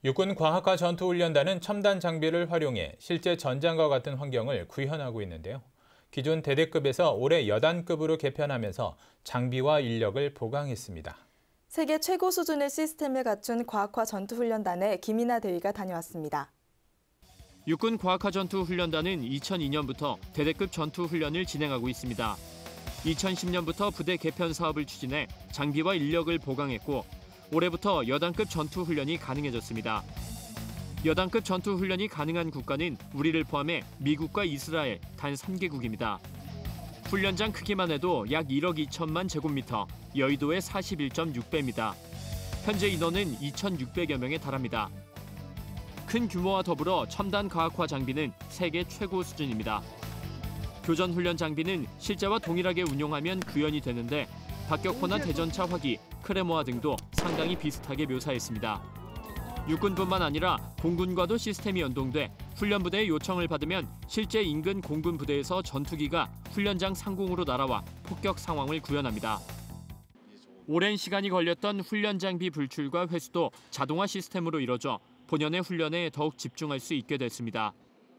육군 과학화 전투훈련단은 첨단 장비를 활용해 실제 전장과 같은 환경을 구현하고 있는데요. 기존 대대급에서 올해 여단급으로 개편하면서 장비와 인력을 보강했습니다. 세계 최고 수준의 시스템을 갖춘 과학화 전투훈련단에 김이나 대위가 다녀왔습니다. 육군 과학화 전투훈련단은 2002년부터 대대급 전투훈련을 진행하고 있습니다. 2010년부터 부대 개편 사업을 추진해 장비와 인력을 보강했고 올해부터 여단급 전투훈련이 가능해졌습니다. 여단급 전투훈련이 가능한 국가는 우리를 포함해 미국과 이스라엘 단 3개국입니다. 훈련장 크기만 해도 약 1억 2천만 제곱미터, 여의도의 41.6배입니다. 현재 인원은 2,600여 명에 달합니다. 큰 규모와 더불어 첨단 과학화 장비는 세계 최고 수준입니다. 교전 훈련 장비는 실제와 동일하게 운용하면 구현이 되는데 박격포나 대전차 화기, 크레모아 등도 상당히 비슷하게 묘사했습니다. 육군뿐만 아니라 공군과도 시스템이 연동돼 훈련부대의 요청을 받으면 실제 인근 공군 부대에서 전투기가 훈련장 상공으로 날아와 폭격 상황을 구현합니다. 오랜 시간이 걸렸던 훈련 장비 불출과 회수도 자동화 시스템으로 이뤄져 본연의 훈련에 더욱 집중할 수 있게 됐습니다.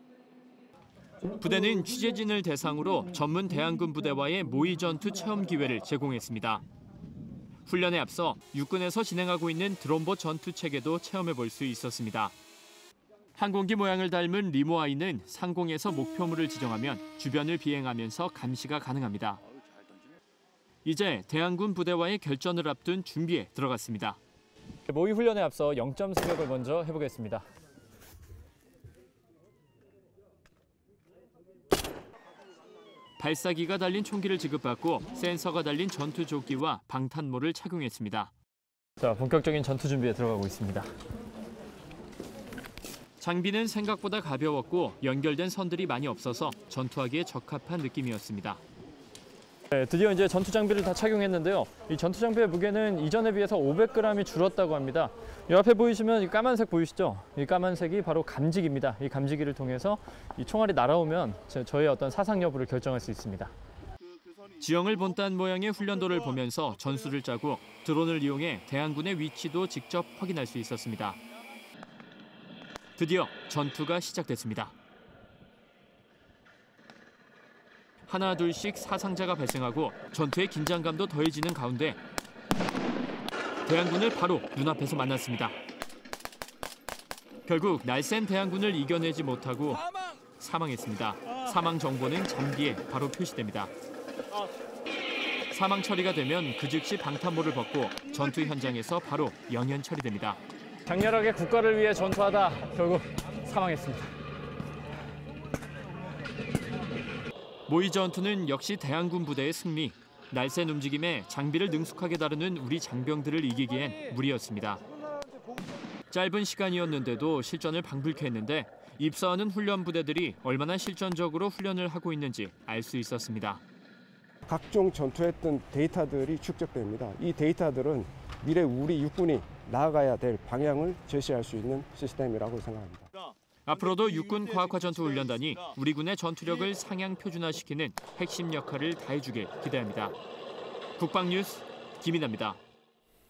부대는 취재진을 대상으로 전문 대항군 부대와의 모의 전투 체험 기회를 제공했습니다. 훈련에 앞서 육군에서 진행하고 있는 드론봇 전투 체계도 체험해 볼 수 있었습니다. 항공기 모양을 닮은 리모아이는 상공에서 목표물을 지정하면 주변을 비행하면서 감시가 가능합니다. 이제 대항군 부대와의 결전을 앞둔 준비에 들어갔습니다. 모의 훈련에 앞서 0점 사격을 먼저 해보겠습니다. 발사기가 달린 총기를 지급받고 센서가 달린 전투조끼와 방탄모를 착용했습니다. 자, 본격적인 전투 준비에 들어가고 있습니다. 장비는 생각보다 가벼웠고 연결된 선들이 많이 없어서 전투하기에 적합한 느낌이었습니다. 네, 드디어 이제 전투 장비를 다 착용했는데요. 이 전투 장비의 무게는 이전에 비해서 500g이 줄었다고 합니다. 이 앞에 보이시면 이 까만색 보이시죠? 이 까만색이 바로 감지기입니다. 이 감지기를 통해서 이 총알이 날아오면 저의 어떤 사상 여부를 결정할 수 있습니다. 지형을 본딴 모양의 훈련도를 보면서 전술을 짜고 드론을 이용해 대항군의 위치도 직접 확인할 수 있었습니다. 드디어 전투가 시작됐습니다. 하나 둘씩 사상자가 발생하고 전투의 긴장감도 더해지는 가운데 대항군을 바로 눈앞에서 만났습니다. 결국 날쌘 대항군을 이겨내지 못하고 사망했습니다. 사망 정보는 장비에 바로 표시됩니다. 사망 처리가 되면 그 즉시 방탄모를 벗고 전투 현장에서 바로 영연 처리됩니다. 장렬하게 국가를 위해 전투하다 결국 사망했습니다. 모의 전투는 역시 대항군 부대의 승리. 날쌘 움직임에 장비를 능숙하게 다루는 우리 장병들을 이기기엔 무리였습니다. 짧은 시간이었는데도 실전을 방불케 했는데 입사하는 훈련 부대들이 얼마나 실전적으로 훈련을 하고 있는지 알 수 있었습니다. 각종 전투했던 데이터들이 축적됩니다. 이 데이터들은 미래 우리 육군이 나아가야 될 방향을 제시할 수 있는 시스템이라고 생각합니다. 앞으로도 육군 과학화 전투훈련단이 우리 군의 전투력을 상향 표준화시키는 핵심 역할을 다해주길 기대합니다. 국방뉴스 김인아입니다.